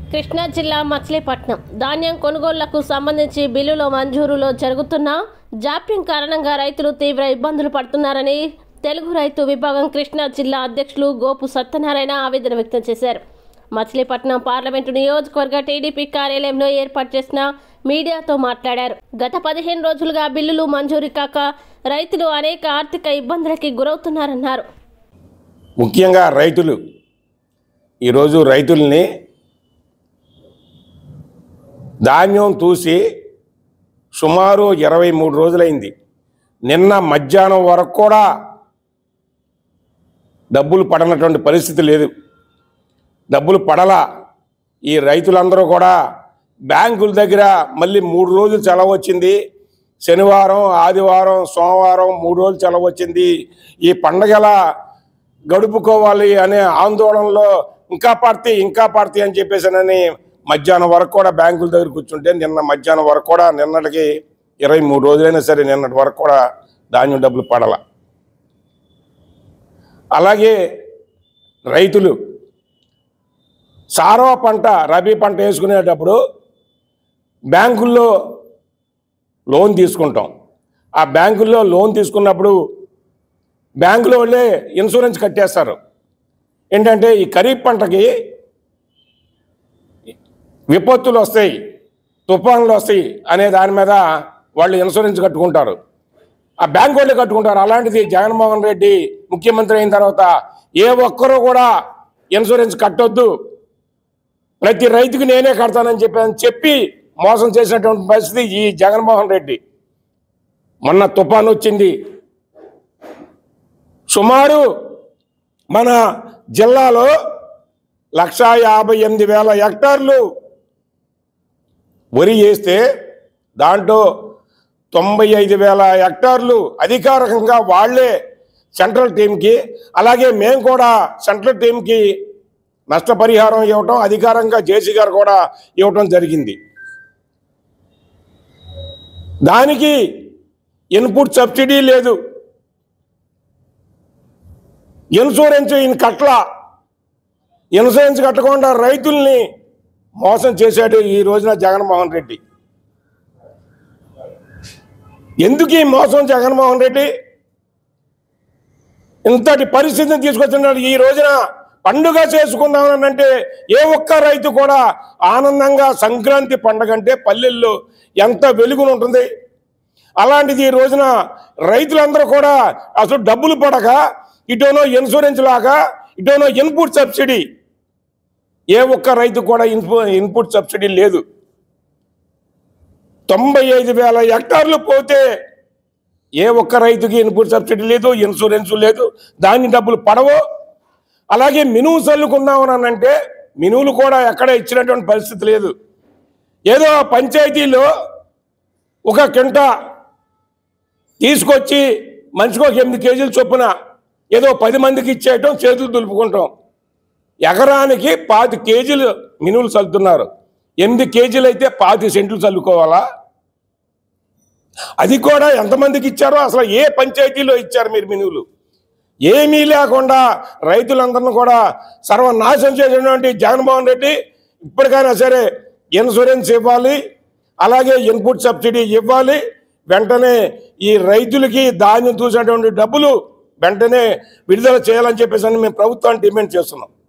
కృష్ణా జిల్లా మచిలీపట్నం ధాన్యం కొనుగోళ్లకు సంబంధించి బిల్లుల మంజూరులో జరుగుతున్న జాప్యం కారణంగా రైతులు తీవ్ర ఇబ్బందులు పడుతున్నారని తెలుగు రైతు విభాగం కృష్ణా జిల్లా అధ్యక్షులు గోపు సత్యనారాయణ ఆవేదన వ్యక్తం చేశారు. మచిలీపట్నం పార్లమెంటు నియోజకవర్గ టీడీపీ కార్యాలయంలో ఏర్పాటు చేసిన మీడియాతో మాట్లాడారు. గత 15 రోజులుగా బిల్లులు మంజూరు కాక రైతులు అనేక ఆర్థిక ఇబ్బందులకి గురవుతున్నారన్నారు. ముఖ్యంగా రైతులు ఈరోజు రైతుల్ని ధాన్యం తూసి సుమారు 23 రోజులైంది. నిన్న మధ్యాహ్నం వరకు కూడా డబ్బులు పడనటువంటి పరిస్థితి లేదు. డబ్బులు పడలా. ఈ రైతులందరూ కూడా బ్యాంకుల దగ్గర మళ్ళీ 3 రోజులు సెలవు వచ్చింది. శనివారం, ఆదివారం, సోమవారం 3 రోజులు సెలవు వచ్చింది. ఈ పండగల గడుపుకోవాలి అనే ఆందోళనలో ఇంకా పడతాయి అని చెప్పేసానని మధ్యాహ్నం వరకు కూడా బ్యాంకుల దగ్గర కూర్చుంటే నిన్న మధ్యాహ్నం వరకు కూడా నిన్నటికి 23 రోజులైనా సరే నిన్నటి వరకు కూడా ధాన్యం డబ్బులు పడాల. అలాగే రైతులు సారవ పంట రబీ పంట వేసుకునేటప్పుడు బ్యాంకుల్లో లోన్ తీసుకుంటాం. ఆ బ్యాంకుల్లో లోన్ తీసుకున్నప్పుడు బ్యాంకులో వాళ్ళే ఇన్సూరెన్స్ కట్టేస్తారు. ఏంటంటే ఈ ఖరీఫ్ పంటకి విపత్తులు వస్తాయి, తుఫాన్లు వస్తాయి అనే దాని మీద వాళ్ళు ఇన్సూరెన్స్ కట్టుకుంటారు. ఆ బ్యాంకు వాళ్ళే కట్టుకుంటారు. అలాంటిది జగన్మోహన్ రెడ్డి ముఖ్యమంత్రి అయిన తర్వాత ఏ ఒక్కరూ కూడా ఇన్సూరెన్స్ కట్టొద్దు, ప్రతి రైతుకి నేనే కడతానని చెప్పి మోసం చేసినటువంటి పరిస్థితి ఈ జగన్మోహన్ రెడ్డి. మొన్న తుఫాన్ వచ్చింది. సుమారు మన జిల్లాలో 158,000 హెక్టార్లు వరి వేస్తే దాంట్లో 95,000 హెక్టార్లు అధికారికంగా వాళ్లే సెంట్రల్ టీంకి, అలాగే మేము కూడా సెంట్రల్ టీంకి నష్టపరిహారం ఇవ్వటం అధికారంగా జేసీ గారు కూడా ఇవ్వటం జరిగింది. దానికి ఇన్పుట్ సబ్సిడీ లేదు, ఇన్సూరెన్స్ ఇన్సూరెన్స్ కట్టకుండా రైతుల్ని మోసం చేశాడు ఈ రోజున జగన్మోహన్ రెడ్డి. ఎందుకు ఈ మోసం జగన్మోహన్ రెడ్డి? ఇంతటి పరిస్థితిని తీసుకొస్తున్నాడు. ఈ రోజున పండుగ చేసుకుందామని అంటే ఏ ఒక్క రైతు కూడా ఆనందంగా సంక్రాంతి పండుగ అంటే పల్లెల్లో ఎంత వెలుగును ఉంటుంది. అలాంటిది ఈ రోజున రైతులందరూ కూడా అసలు డబ్బులు పడక ఇటోనో ఇన్సూరెన్స్ లాగా ఇటోనో ఇన్పుట్ సబ్సిడీ, ఏ ఒక్క రైతు కూడా ఇన్పుట్ సబ్సిడీ లేదు. 95,000 హెక్టార్లు పోతే ఏ ఒక్క రైతుకి ఇన్పుట్ సబ్సిడీ లేదు, ఇన్సూరెన్స్ లేదు, దాని డబ్బులు పడవు. అలాగే మినుము చల్లుకుందామని అంటే మినువులు కూడా ఎక్కడ ఇచ్చినటువంటి పరిస్థితి లేదు. ఏదో పంచాయతీలో 1 కింట తీసుకొచ్చి మనిషికి 8 కేజీలు చొప్పున ఏదో 10 మందికి ఇచ్చేయటం, చేతులు దులుపుకుంటాం. ఎకరానికి 25 కేజీలు మినువులు చల్లుతున్నారు. 8 కేజీలు అయితే 25 సెంట్లు చల్లుకోవాలా? అది కూడా ఎంతమందికి ఇచ్చారో అసలు ఏ పంచాయతీలో ఇచ్చారు మీరు మినువులు? ఏమీ లేకుండా రైతులందరినీ కూడా సర్వనాశనం చేసినటువంటి జగన్మోహన్ రెడ్డి ఇప్పటికైనా సరే ఇన్సూరెన్స్ ఇవ్వాలి, అలాగే ఇన్పుట్ సబ్సిడీ ఇవ్వాలి. వెంటనే ఈ రైతులకి ధాన్యం చూసేటువంటి డబ్బులు వెంటనే విడుదల చేయాలని చెప్పేసి మేము ప్రభుత్వాన్ని డిమాండ్ చేస్తున్నాం.